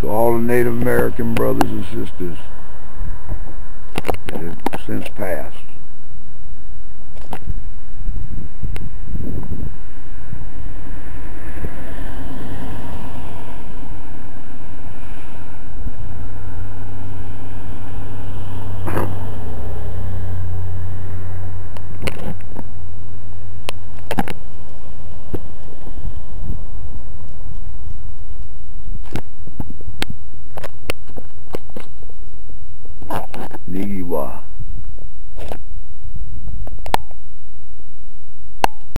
to all the Native American brothers and sisters that have since passed.